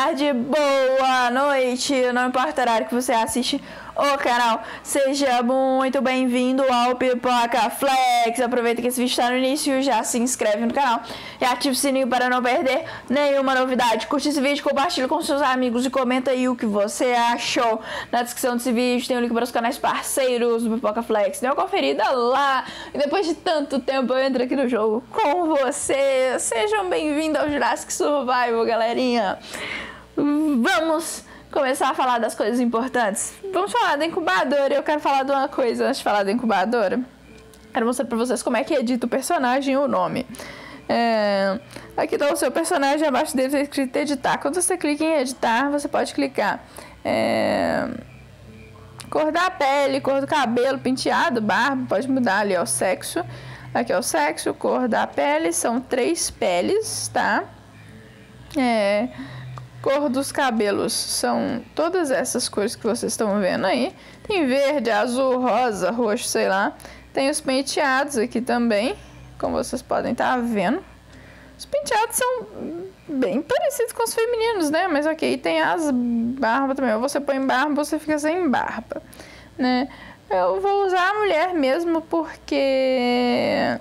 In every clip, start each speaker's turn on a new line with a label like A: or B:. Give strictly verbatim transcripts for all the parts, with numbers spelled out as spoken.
A: tarde, boa noite, não importa o horário que você assiste o canal, seja muito bem-vindo ao Pipoca Flex. Aproveita que esse vídeo está no início, já se inscreve no canal e ativa o sininho para não perder nenhuma novidade. Curte esse vídeo, compartilha com seus amigos e comenta aí o que você achou. Na descrição desse vídeo tem o link para os canais parceiros do Pipoca Flex, dê uma conferida lá. E depois de tanto tempo eu entro aqui no jogo com você. Sejam bem-vindos ao Jurassic Survival, galerinha. Vamos começar a falar das coisas importantes. Vamos falar da incubadora. Eu quero falar de uma coisa antes de falar da incubadora. Quero mostrar pra vocês como é que edita o personagem e o nome. É... Aqui tá o seu personagem, abaixo dele tá escrito editar. Quando você clica em editar, você pode clicar é... cor da pele, cor do cabelo, penteado, barba, pode mudar ali, ó, o sexo. Aqui é o sexo, cor da pele, são três peles, tá? É... Cor dos cabelos são todas essas cores que vocês estão vendo aí. Tem verde, azul, rosa, roxo, sei lá. Tem os penteados aqui também, como vocês podem estar vendo. Os penteados são bem parecidos com os femininos, né? Mas ok, tem as barbas também. Ou você põe barba ou você fica sem barba, né? Eu vou usar a mulher mesmo porque...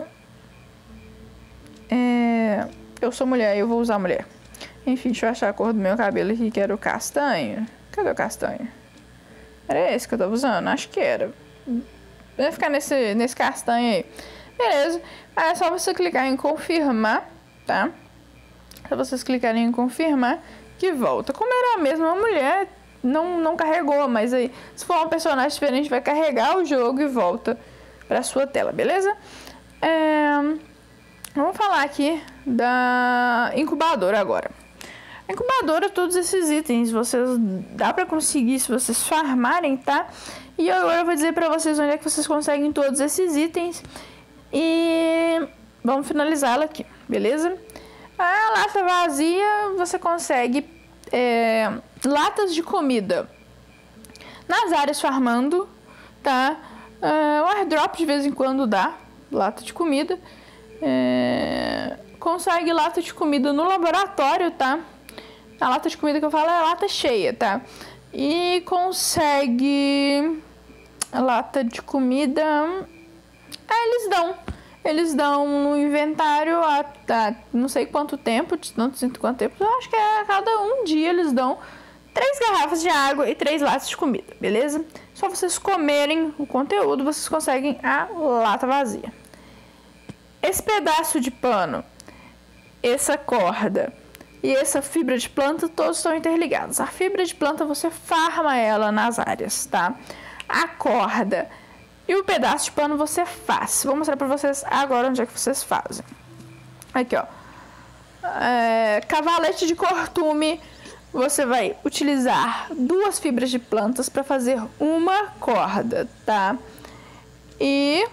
A: É... Eu sou mulher e eu vou usar a mulher. Enfim, deixa eu achar a cor do meu cabelo aqui, que era o castanho. Cadê o castanho? Era esse que eu tava usando? Acho que era. Vai ficar nesse, nesse castanho aí. Beleza. Aí é só você clicar em confirmar, tá? Se vocês clicarem em confirmar, que volta. Como era a mesma mulher, não, não carregou, mas aí, se for um personagem diferente, vai carregar o jogo e volta pra sua tela, beleza? É... Vamos falar aqui da incubadora agora. A incubadora, todos esses itens, vocês dá pra conseguir se vocês farmarem, tá? E agora eu vou dizer pra vocês onde é que vocês conseguem todos esses itens. E vamos finalizá-la aqui, beleza? A lata vazia, você consegue é, latas de comida nas áreas farmando, tá? É, o airdrop de vez em quando dá lata de comida. É, consegue lata de comida no laboratório, tá? A lata de comida que eu falo é a lata cheia, tá? E consegue a lata de comida... É, eles dão. Eles dão no inventário a, a não sei quanto tempo, não sei quanto tempo, eu acho que é a cada um dia eles dão três garrafas de água e três latas de comida, beleza? Só vocês comerem o conteúdo, vocês conseguem a lata vazia. Esse pedaço de pano, essa corda e essa fibra de planta, todos estão interligados. A fibra de planta você farma ela nas áreas, tá? A corda e o pedaço de pano você faz. Vou mostrar pra vocês agora onde é que vocês fazem. Aqui, ó. É, cavalete de cortume. Você vai utilizar duas fibras de plantas para fazer uma corda, tá? E...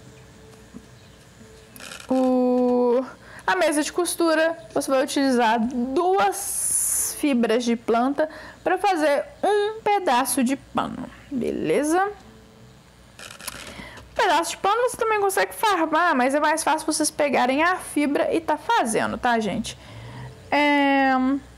A: O... A mesa de costura, você vai utilizar duas fibras de planta para fazer um pedaço de pano, beleza? Um pedaço de pano você também consegue farmar, mas é mais fácil vocês pegarem a fibra e tá fazendo, tá, gente? É...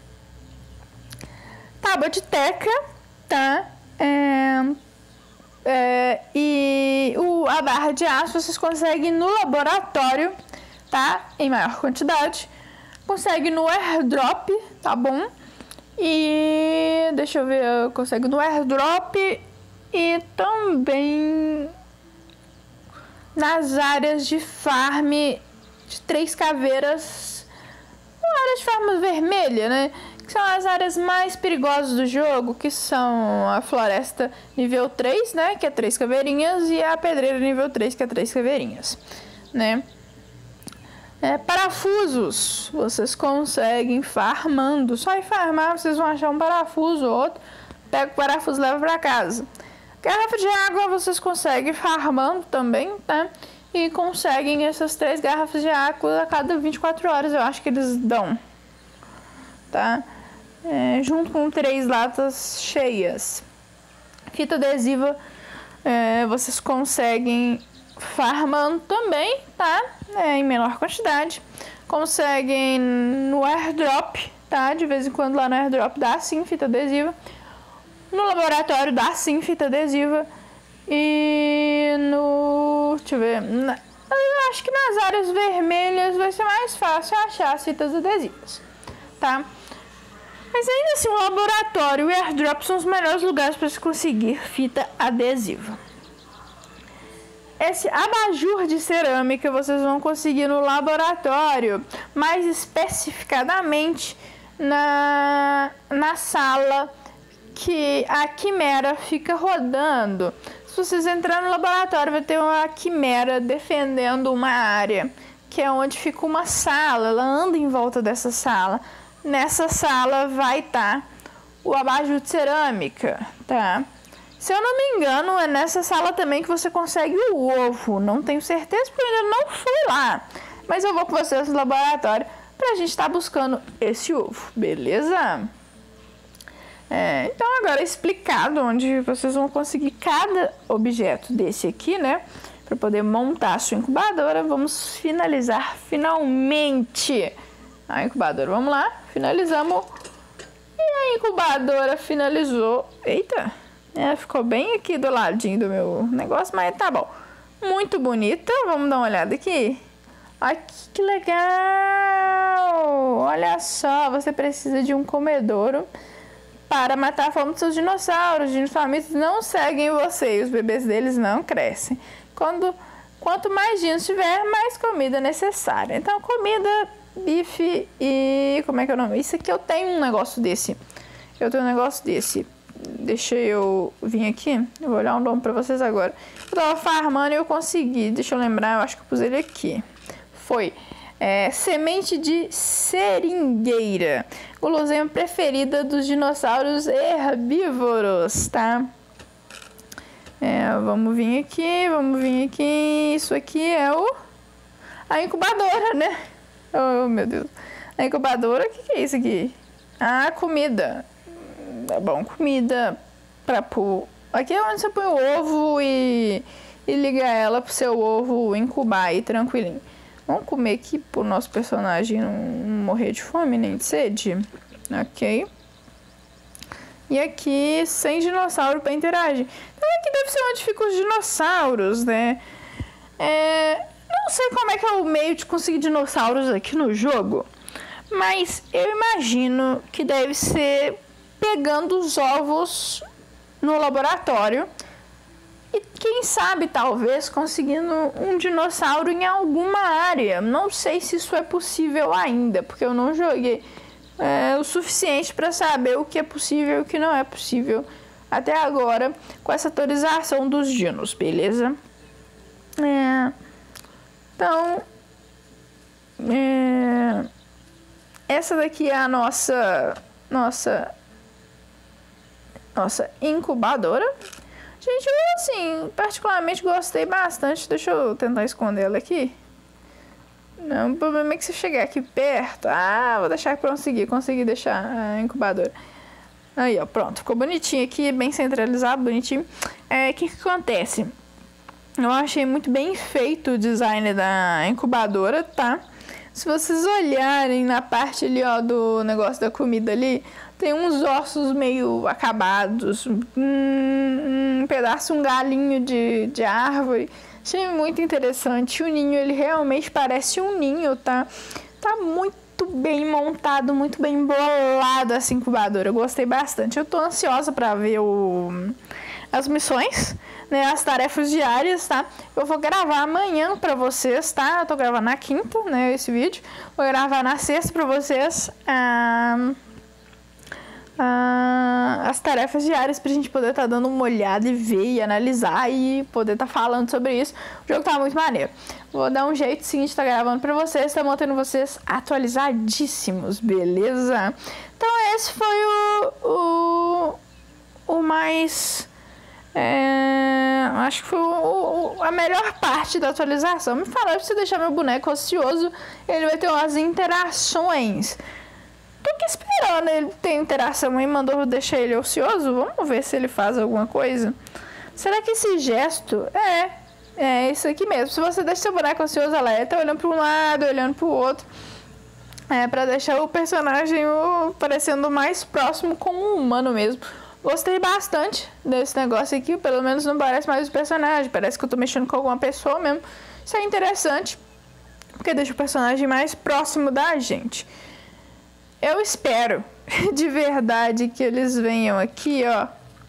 A: Tábua de teca, tá? É... É... E o... a barra de aço vocês conseguem no laboratório, tá? Em maior quantidade. Consegue no airdrop, tá bom? E deixa eu ver, eu consigo no airdrop e também nas áreas de farm de Três Caveiras, áreas de farm vermelha, né? Que são as áreas mais perigosas do jogo, que são a floresta nível três, né? Que é Três Caveirinhas, e a pedreira nível três, que é Três Caveirinhas, né? É, parafusos, vocês conseguem farmando. Só ir farmar, vocês vão achar um parafuso ou outro. Pega o parafuso e leva pra casa. Garrafa de água, vocês conseguem farmando também, tá? E conseguem essas três garrafas de água a cada vinte e quatro horas, eu acho que eles dão, tá? É, junto com três latas cheias. Fita adesiva, é, vocês conseguem farmando também, tá? É, em menor quantidade. Conseguem no airdrop, tá? De vez em quando lá no airdrop dá sim fita adesiva. No laboratório dá sim fita adesiva. E no... deixa eu ver... Na, eu acho que nas áreas vermelhas vai ser mais fácil achar as fitas adesivas, tá? Mas ainda assim, o laboratório e o airdrop são os melhores lugares para se conseguir fita adesiva. Esse abajur de cerâmica vocês vão conseguir no laboratório, mais especificadamente na, na sala que a quimera fica rodando. Se vocês entrarem no laboratório, vai ter uma quimera defendendo uma área, que é onde fica uma sala, ela anda em volta dessa sala. Nessa sala vai estar o abajur de cerâmica, tá? Se eu não me engano, é nessa sala também que você consegue o ovo. Não tenho certeza porque eu ainda não fui lá. Mas eu vou com vocês no laboratório pra gente estar buscando esse ovo, beleza? É, então agora é explicado onde vocês vão conseguir cada objeto desse aqui, né? Para poder montar a sua incubadora, vamos finalizar finalmente a incubadora. Vamos lá, finalizamos. E a incubadora finalizou. Eita, é, ficou bem aqui do ladinho do meu negócio, mas tá bom. Muito bonita, vamos dar uma olhada aqui. Olha que legal! Olha só, você precisa de um comedouro para matar a fome dos seus dinossauros. Os dinossauros não seguem você e os bebês deles não crescem. Quando, quanto mais dinos tiver, mais comida necessária. Então, comida, bife e... como é que é o nome? Isso aqui eu tenho um negócio desse. Eu tenho um negócio desse. Deixa eu vir aqui. Eu vou olhar um nome para vocês agora. Eu tava farmando e eu consegui. Deixa eu lembrar, eu acho que eu pus ele aqui. Foi... É, semente de seringueira, guloseima preferida dos dinossauros herbívoros, tá? É, vamos vir aqui, vamos vir aqui. Isso aqui é o a incubadora, né? Oh, meu Deus. A incubadora, o que, que é isso aqui? Ah, comida. Tá bom, comida pra pôr. Aqui é onde você põe o ovo e, e liga ela pro seu ovo incubar aí tranquilinho. Vamos comer aqui pro nosso personagem não morrer de fome nem de sede. Ok. E aqui, sem dinossauro para interagir. Então aqui deve ser onde ficam os dinossauros, né? É, não sei como é que é o meio de conseguir dinossauros aqui no jogo. Mas eu imagino que deve ser pegando os ovos no laboratório. E quem sabe, talvez, conseguindo um dinossauro em alguma área. Não sei se isso é possível ainda, porque eu não joguei é, o suficiente para saber o que é possível e o que não é possível até agora com essa atualização dos dinos, beleza? É, então, é, essa daqui é a nossa, nossa, nossa incubadora. Gente, eu, assim, particularmente gostei bastante. Deixa eu tentar esconder ela aqui. Não, o problema é que se chegar aqui perto... Ah, vou deixar pra conseguir, conseguir deixar a incubadora. Aí, ó, pronto. Ficou bonitinho aqui, bem centralizado, bonitinho. É, o que que acontece? Eu achei muito bem feito o design da incubadora, tá? Se vocês olharem na parte ali, ó, do negócio da comida ali... Tem uns ossos meio acabados, um, um pedaço, um galinho de, de árvore. Achei muito interessante. O ninho, ele realmente parece um ninho, tá? Tá muito bem montado, muito bem bolado essa incubadora. Eu gostei bastante. Eu tô ansiosa pra ver o, as missões, né? As tarefas diárias, tá? Eu vou gravar amanhã pra vocês, tá? Eu tô gravando na quinta, né? Esse vídeo. Vou gravar na sexta pra vocês. Ah... Ah, as tarefas diárias pra gente poder estar tá dando uma olhada e ver e analisar e poder estar tá falando sobre isso. O jogo tá muito maneiro. Vou dar um jeito sim de estar tá gravando pra vocês, tá mantendo vocês atualizadíssimos, beleza? Então esse foi o, o, o mais... É, acho que foi o, o, a melhor parte da atualização. Me falaram, se deixar meu boneco ocioso, ele vai ter umas interações. Tô aqui esperando ele ter interação aí, mandou deixar ele ocioso. Vamos ver se ele faz alguma coisa. Será que esse gesto é, é isso aqui mesmo? Se você deixa seu boneco ocioso, ela é, tá olhando para um lado, olhando para o outro. É, pra deixar o personagem o, parecendo mais próximo com um humano mesmo. Gostei bastante desse negócio aqui, pelo menos não parece mais o personagem, parece que eu tô mexendo com alguma pessoa mesmo. Isso é interessante, porque deixa o personagem mais próximo da gente. Eu espero, de verdade, que eles venham aqui, ó,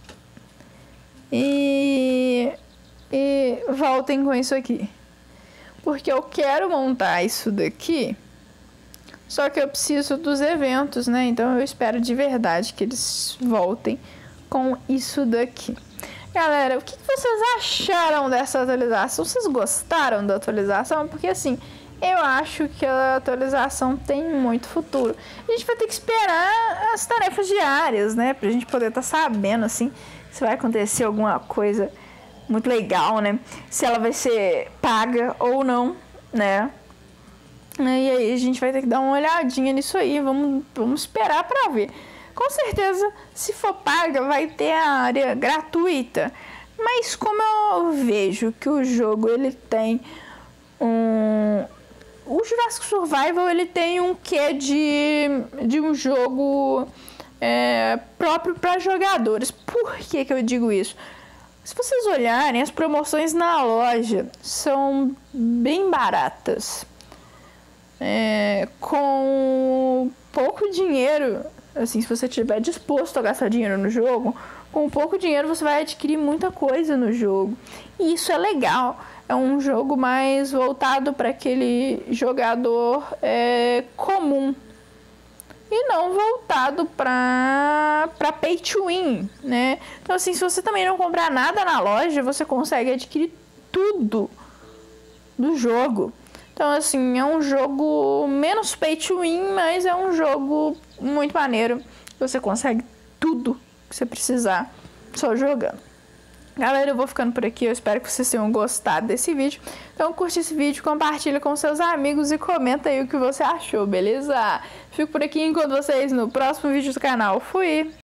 A: e, e voltem com isso aqui. Porque eu quero montar isso daqui, só que eu preciso dos eventos, né? Então eu espero de verdade que eles voltem com isso daqui. Galera, o que vocês acharam dessa atualização? Vocês gostaram da atualização? Porque assim, eu acho que a atualização tem muito futuro. A gente vai ter que esperar as tarefas diárias, né? Pra gente poder estar sabendo, assim, se vai acontecer alguma coisa muito legal, né? Se ela vai ser paga ou não, né? E aí a gente vai ter que dar uma olhadinha nisso aí. Vamos, vamos esperar pra ver. Com certeza, se for paga, vai ter a área gratuita. Mas como eu vejo que o jogo, ele tem um... O Jurassic Survival, ele tem um quê de, de um jogo é, próprio para jogadores. Por que que eu digo isso? Se vocês olharem, as promoções na loja são bem baratas. É, com pouco dinheiro, assim, se você estiver disposto a gastar dinheiro no jogo, com pouco dinheiro você vai adquirir muita coisa no jogo. E isso é legal. É um jogo mais voltado para aquele jogador é, comum. E não voltado para para pay to win, né? Então, assim, se você também não comprar nada na loja, você consegue adquirir tudo do jogo. Então, assim, é um jogo menos pay to win, mas é um jogo muito maneiro. Você consegue tudo que você precisar só jogando. Galera, eu vou ficando por aqui, eu espero que vocês tenham gostado desse vídeo. Então curte esse vídeo, compartilha com seus amigos e comenta aí o que você achou, beleza? Fico por aqui, encontro vocês no próximo vídeo do canal. Fui!